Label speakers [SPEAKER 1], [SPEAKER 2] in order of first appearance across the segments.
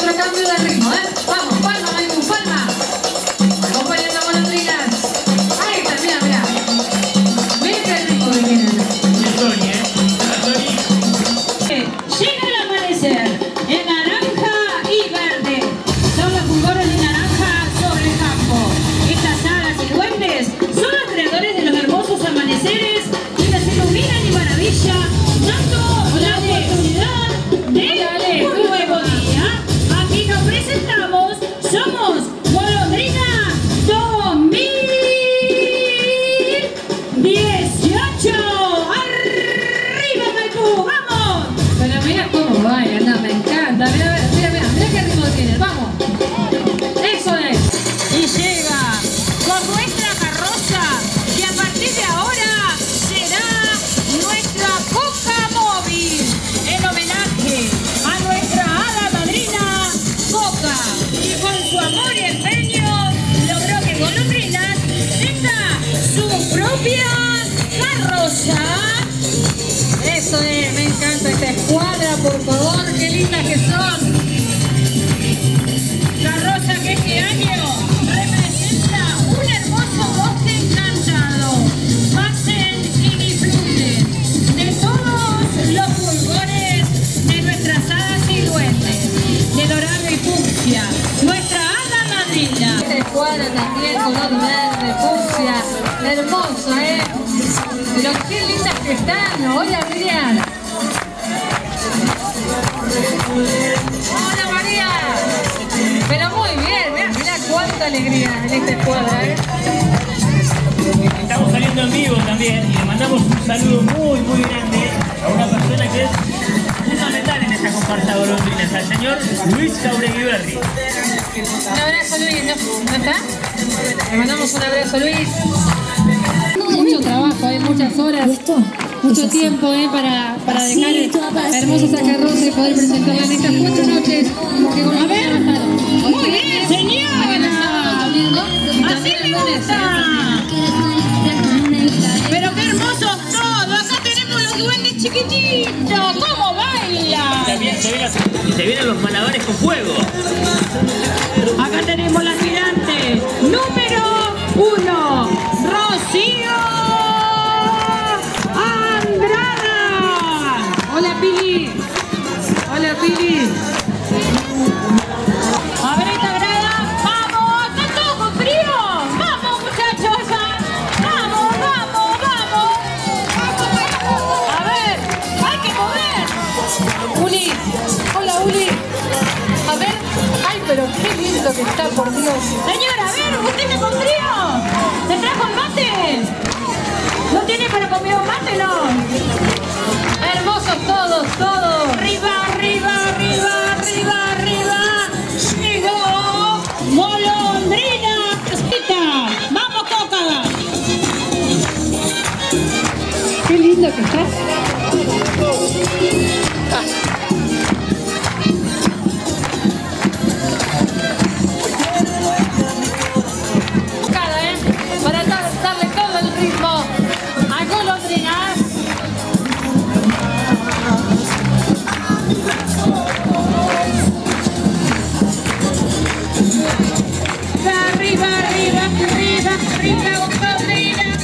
[SPEAKER 1] otro cambio de ritmo, ¿eh? Vamos, palma, Maipú, palma. Acompañando a golondrinas. Ahí está, mira, mira. Miren qué ritmo que tienen.
[SPEAKER 2] Llega el amanecer en naranja y verde. Son los fulgores de naranja sobre el campo. Estas hadas y duendes son los creadores de los hermosos amaneceres que las iluminan y maravilla, dando la oportunidad de un nuevo día. Aquí nos presentamos, somos Golondrina 2018. ¡Arriba, Maipú! ¡Vamos!
[SPEAKER 1] Pero mira cómo bailan, no, me encanta. Mira, mira, mira, mira qué ritmo tienen. Vamos. Eso es.
[SPEAKER 2] Y llega con nuestra carroza, que a partir de ahora será nuestra Coca Móvil, en homenaje a nuestra hada madrina Coca, y con su amor y empeño logró que Golondrinas tenga su propia carroza.
[SPEAKER 1] Eso es, me encanta esta escuadra, por favor, qué lindas que son.
[SPEAKER 2] Carroza que este año representa un hermoso bosque encantado. Pasen y disfruten de todos los fulgores de nuestras hadas y duendes, de dorado y fucsia, nuestra hada madrina.
[SPEAKER 1] Esta escuadra también, color verde, fucsia, hermosa, ¿eh? Pero qué lindas que están. Hola, Miriam. Hola, María. Pero muy bien, mirá cuánta alegría en esta escuadra, ¿eh?
[SPEAKER 3] Estamos saliendo en vivo también y le mandamos un saludo muy muy grande a una persona que es fundamental en esta comparsa golondrinas, al señor Luis Jauregui.
[SPEAKER 1] Un abrazo, Luis, ¿no está? Le mandamos un abrazo, Luis. Mucho trabajo, muchas horas, mucho tiempo para dejar hermosa esa carroza y poder presentarla en estas 4 noches.
[SPEAKER 2] A ver, muy bien, señora. Así me gusta. Pero qué hermosos todos. Acá tenemos los duendes chiquititos. ¿Cómo bailan?
[SPEAKER 3] Se vienen los malabares con fuego.
[SPEAKER 2] Acá tenemos la tirante número 1, Rocío Andrada.
[SPEAKER 1] Hola, Pili. Hola, Pili.
[SPEAKER 2] A ver esta grada. ¡Vamos! ¿Están todos con frío? ¡Vamos, muchachos! ¡Vamos, vamos, vamos! A ver, hay que mover.
[SPEAKER 1] Uli. Hola, Uli. A ver. Ay, pero qué lindo que está, por Dios.
[SPEAKER 2] Señora, a ver, ¿usted está con frío? ¿Se trajo el mate? ¿No tiene para comer un mate, no?
[SPEAKER 1] Hermosos todos, todos.
[SPEAKER 2] Arriba, arriba, arriba, arriba, arriba. Llegó Golondrina. ¡Vamos, Coca!
[SPEAKER 1] Qué lindo que estás. Para darle todo el ritmo a Golondrinas.
[SPEAKER 2] Arriba, arriba, arriba, arriba, Golondrina.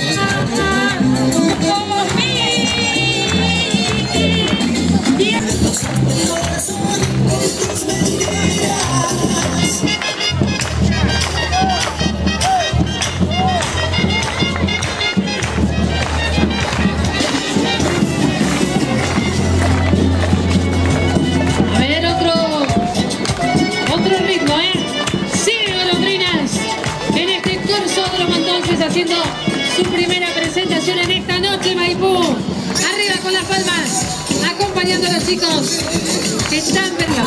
[SPEAKER 2] Como mí. Bien.
[SPEAKER 1] A ver, otro ritmo, ¿eh? Sigue Golondrinas en este curso de los entonces haciendo su primera presentación en esta noche, Maipú. Arriba con las palmas, acompañando a los chicos que están perdiendo.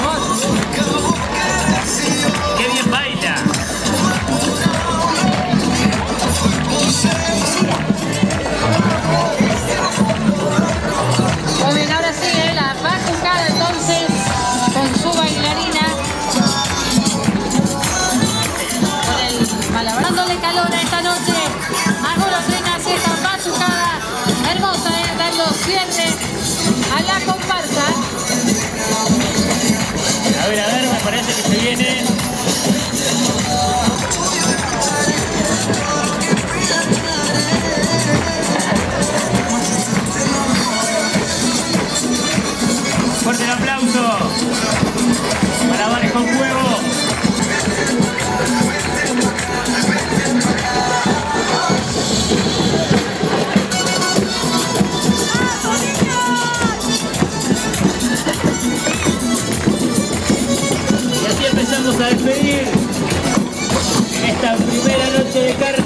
[SPEAKER 3] ¡Qué bien baila!
[SPEAKER 1] Muy bien, ahora sí, la va a jugar entonces con su bailarina. Con el malabar. Dándole calor a esta noche a Golondrinas, esta batucada hermosa, dando cierre a la comparsa.
[SPEAKER 3] viene. Fuerte el aplauso para Bares con Fuego. Y así empezamos a despedir en esta primera noche de carnaval.